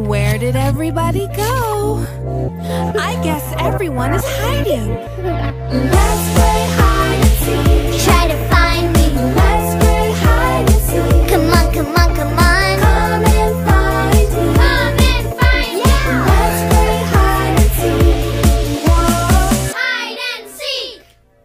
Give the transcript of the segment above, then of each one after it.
Where did everybody go? I guess everyone is hiding. Let's play hide and seek. Try to find me. Let's play hide and seek. Come on, come on, come on. Come and find me. Come and find me. Let's play hide and seek. Whoa. Hide and seek.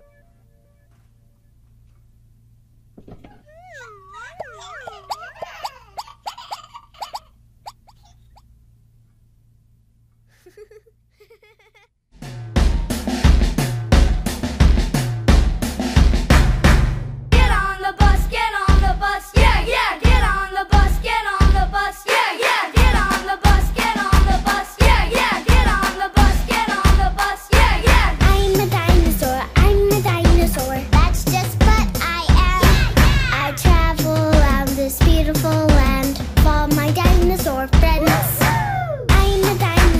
Get on the bus, yeah, yeah. Get on the bus, yeah, yeah. Get on the bus, yeah, yeah. Get on the bus, yeah, yeah. I'm a dinosaur, that's just what I am. I travel around this beautiful land for my dinosaur friends. I'm a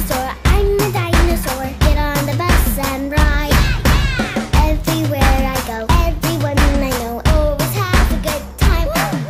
dinosaur, get on the bus and ride. Everywhere I go, everyone I know always has a good time.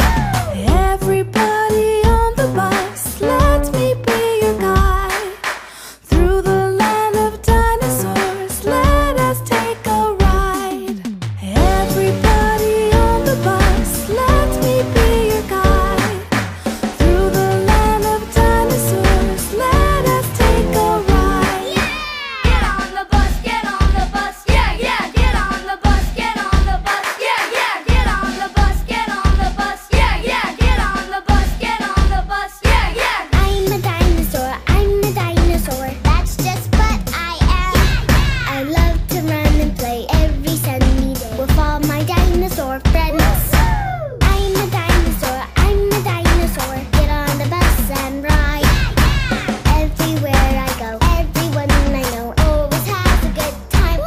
Everybody on the bus, let me be your guide. Through the land of dinosaurs, let us take a ride. Everybody on the bus, let me be your guide. Through the land of dinosaurs, let us take a ride. Get on the bus, yeah, yeah. Get on the bus, yeah, yeah. Get on the bus, yeah, yeah. Get on the bus, yeah, yeah. I'm a dinosaur, that's just what I am. I love to run and play every sunny day with all my dinosaur friends. I'm a dinosaur, get on the bus and ride. Everywhere I go, everyone I know always has a good time.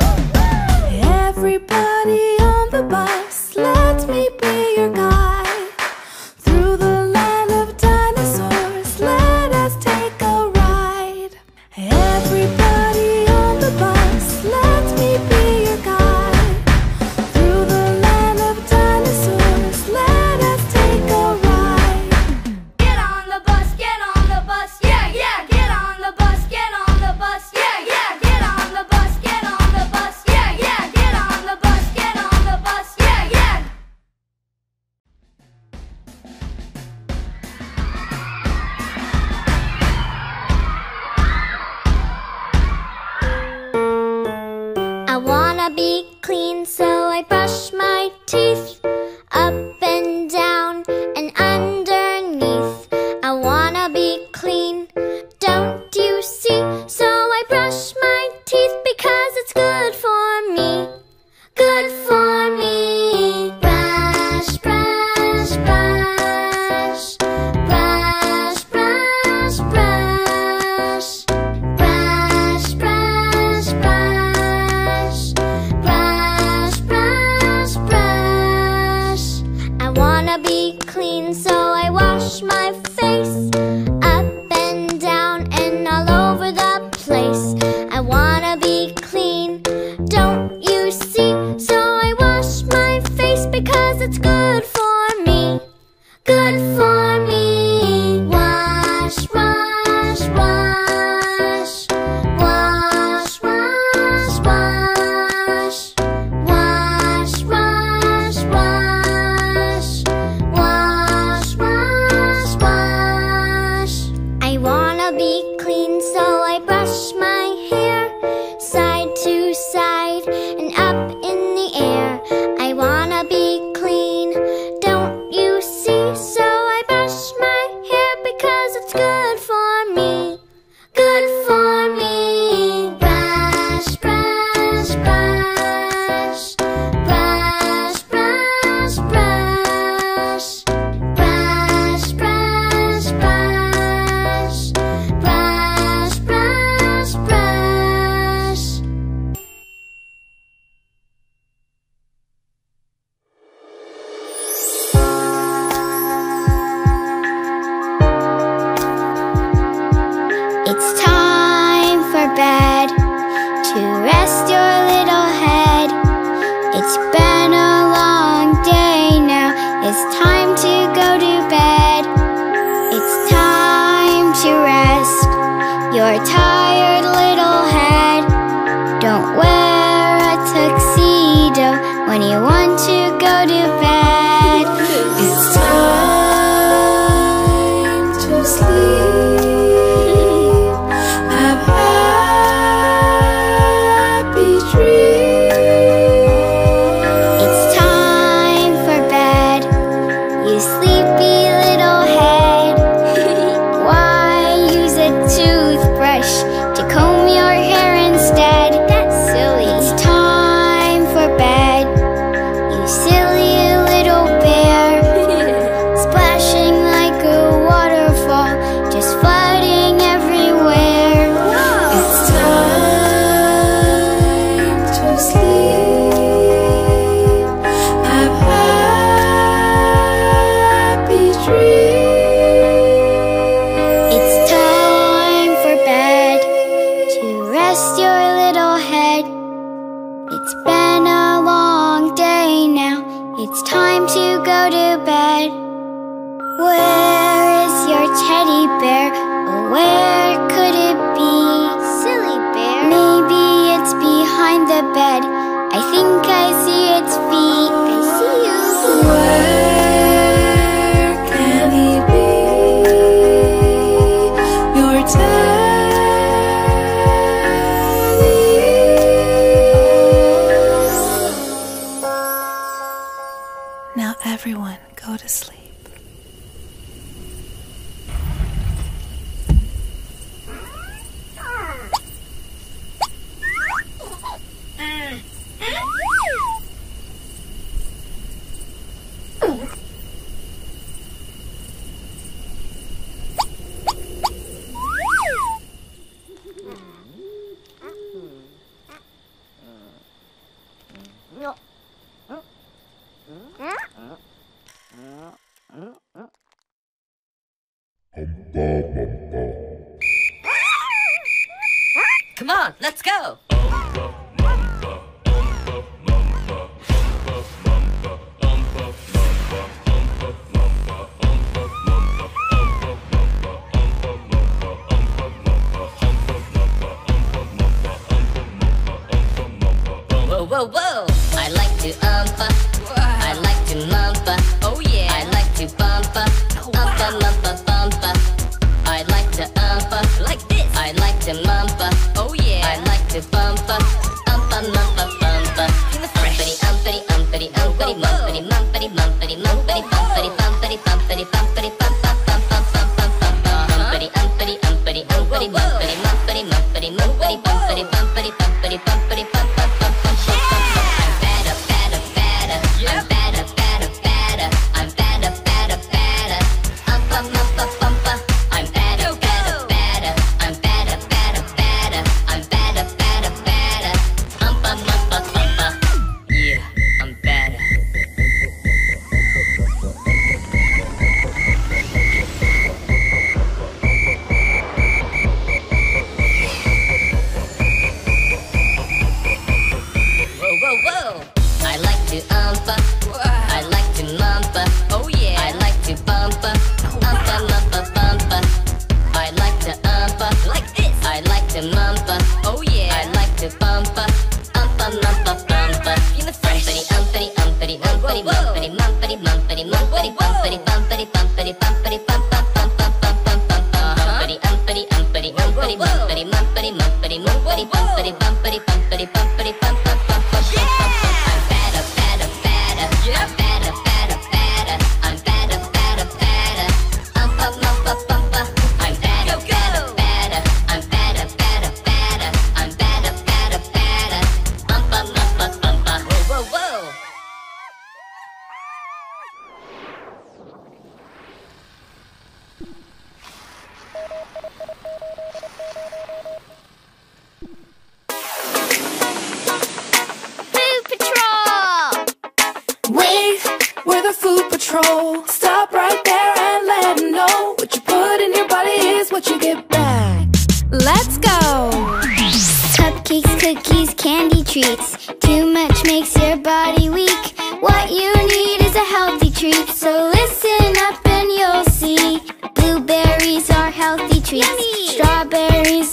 Everybody on the bus, let me be your guide. Through the land of dinosaurs, let us take a ride. Everybody on the bus, let me be your guide. Through the land of dinosaurs, let us take a ride. Get on the bus, yeah, yeah. Get on the bus, yeah, yeah. Get on the bus, yeah, yeah. Get on the bus, yeah, yeah. I wanna be clean, so I brush my teeth up and down and underneath. I wanna be clean, don't you see? So I brush my teeth because it's good for me. Good for me. Brush, brush, brush. Brush, brush, brush. Brush, brush, brush. Brush, brush, brush. I wanna be clean, so I wash my face up and down and all over the place. I wanna be clean, don't you see? So I wash my face because it's good for me. Good for me. Wash, wash, wash. Wash, wash, wash. Wash, wash, wash. Wash, wash, wash. I wanna be clean, so I brush my hair side to side and up in the air. I wanna be clean, don't you see? So I brush my hair because it's good for me. Good for me. Brush, brush, brush. Brush, brush, brush. Brush, brush, brush. Brush, your tired little head. Don't wear a tuxedo when you want to go to bed. It's time to sleep. Have happy dreams. It's time for bed, you sleepy little head. Why use a toothbrush to comb your hair instead? That's silly. It's time for bed, you silly little bear. Splashing like a waterfall, just flooding everywhere. It's time to sleep. Have happy dreams. It's time for bed, to rest your little head. It's been a long day now, it's time to go to bed. Where is your teddy bear? Oh, where could it be? Silly bear. Maybe it's behind the bed. I think I see its feet. I see you. Where can he be? Your teddy. Now everyone go to sleep. Come on, let's go! Whoa, whoa, whoa! I like to umpa, I like to mumpa, oh yeah! I like to bumpa, umpa, mumpa, bumpa. I like to umpa, like this. I like to mumpa, oh yeah! I like to bumpa, umpa, mumpa, bumpa. Umpity, umpity, umpity, umpity, mumpity, mumpity, mumpity, mumpity, bumpity, bumpity, bumpity, bumpity, bum, bum, bum, bum, bum, bum, bum, bum. Umpity, umpity, umpity, umpity, mumpity, mumpity, mumpity, mumpity, bumpity, bumpity, bumpity, bumpity, bum, bum, bum, bum, bum, bum. I'm better, better, better. I'm better, better, better. I'm better, better, better. Umpa, mumpa, bumpa. I'm better, better, better. I'm better, better, better. I'm better, better, better. Umpa, mumpa, bumpa. Yeah, I'm better. Whoa, whoa, whoa! I like to umpa, I like to mumpa, oh yeah! I like to bumpa, umpa, mumpa, bumpa. I like to umpa, like this. I like to mumpa, oh yeah! I like to bumpa, umpa, mumpa, bumpa. Feeling fresh. Umpity, umpity, umpity, umpity, mumpity, mumpity, mumpity, bumpity, bumpity, bumpity, bumpity, bum, bum, bum, bum, bum, bum, bum, bum. Umpity, umpity, umpity, umpity, mumpity, mumpity, mumpity, mumpity, bumpity, bumpity, bumpity, bumpity, bum, bum, bum, bum, bum, bum, bum. I'm better, better, better. I'm better, better, better. I'm better, better, better. Umpa, mumpa, bumpa. I'm better, better, better. I'm better, better, better. I'm better, better, better. Umpa, mumpa, bumpa. Whoa, whoa, whoa! Food Patrol! We're the food patrol. Stop right there and let them know what you put in your body is what you get back. Let's go! Cupcakes, cookies, candy treats. Too much makes your body weak. What you need is a healthy treat. So listen up and you'll see. Blueberries are healthy treats. Strawberries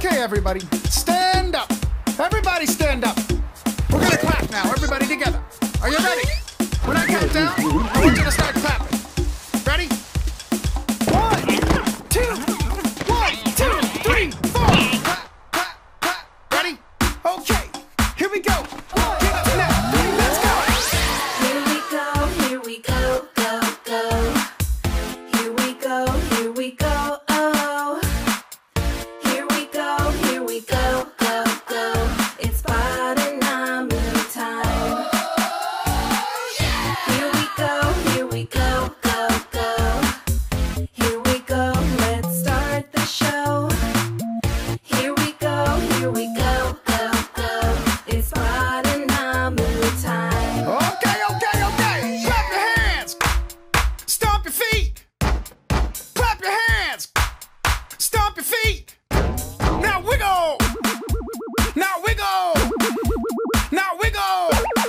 Okay, everybody, stand up. Everybody stand up. We're gonna clap now, everybody together. Are you ready? When I count down, I want you to start clapping. Ready? 1, 2, 1, 2, 3, 4. Clap, clap, clap. Ready? Okay, here we go. Get up now. Let's go. Here we go, go, go. Here we go, oh. Here we go, go. It's party now, moo time. Here we go, go, go. Here we go, let's start the show. Here we go, go, go. It's party now, moo time. Okay. Clap your hands. Stomp your feet. Clap your hands. Stomp your feet. Now wiggle. Now wiggle. Now wiggle.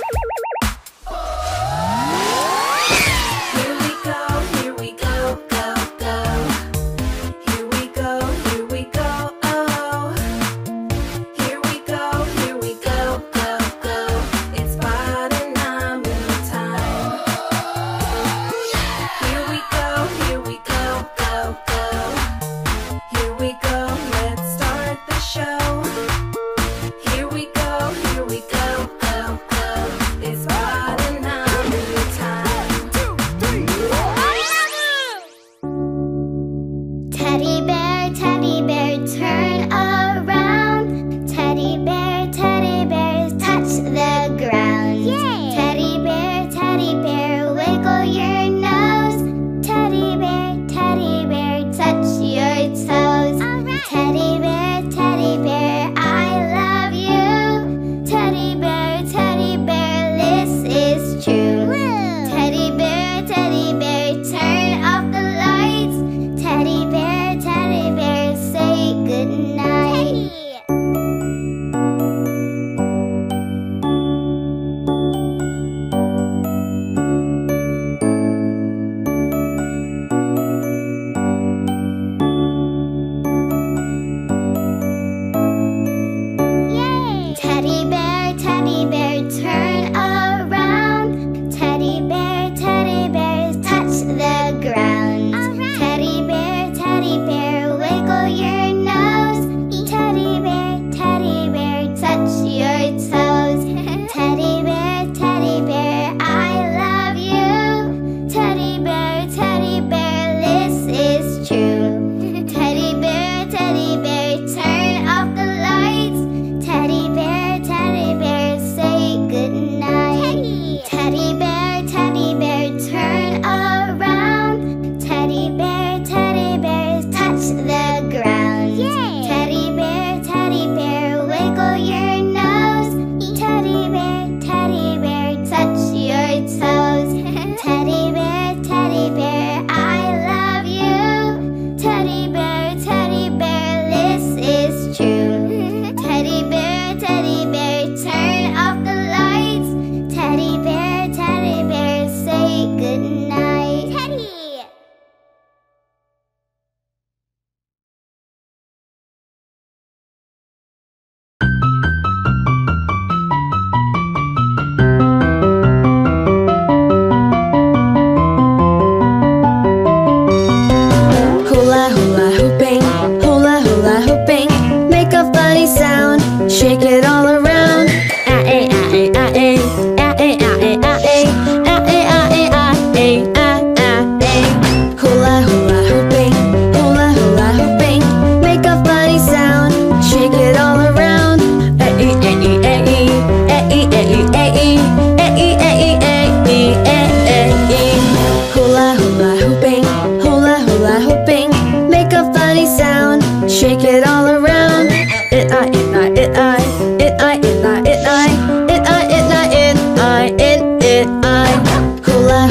Here we go, go, go. Here we go, oh. Here we go, go, go. It's party now, moo time. Here we go, go, go. Here we go, let's start the show. Here we go, go, go. It's party now, moo time. 1, 2, 3, 4. Teddy bear, turn around. Teddy bear, touch the ground. Teddy bear, wiggle your nose. Teddy bear, touch your toes. Teddy bear, I love you. Teddy bear, this is true. Teddy bear, turn off the lights. Teddy bear, say goodnight. Teddy bear, turn around. Teddy bear, touch the ground. Teddy bear, wiggle your nose. Teddy bear, touch your toes. Teddy bear, I love you. Teddy bear, this is true. Teddy bear, turn off the lights. Teddy bear, say goodnight. Teddy bear, turn around. Teddy bear, touch the ground. Teddy bear, wiggle your nose. Teddy bear, touch your toes. Teddy bear, I love you. Teddy bear, this is true. Teddy bear, turn off the lights. Teddy bear, say goodnight. Teddy! Hula hula hooping, make a funny sound, shake it all around. Ah-eh, ah-eh, ah-eh, ah-eh, ah-eh, ah-eh, ah-eh, ah-eh, ah-eh, ah-eh. Hula hula hooping, make a funny sound, shake it all around. Eh-eh, eh-eh, eh-eh, eh-eh, eh-eh, eh-eh, eh-eh, eh-eh, eh-eh, eh-eh. Hula hooping, make a funny sound, shake it all around. It-I, it-I, it-I, it-I, it-I, it-I, it-I, it-I, it-I, it-I. Hula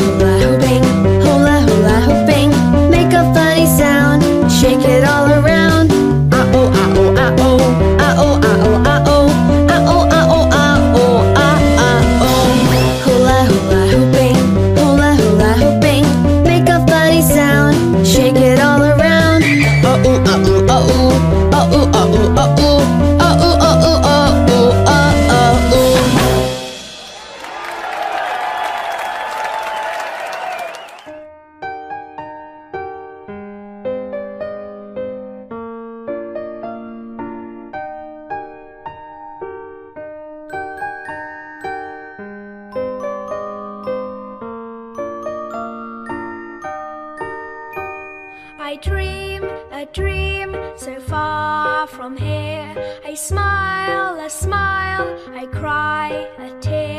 hooping, make a funny sound, shake it all around. Ah-oh, ah-oh, ah-oh, ah-oh, ah-oh, ah-oh, ah-oh, ah-oh, ah-oh, ah-oh. Hula hooping, make a funny sound, shake it all around. Uh-oh, uh-oh, uh-oh, uh-oh, uh-oh, uh-oh. dream so far from here. I smile, I cry a tear.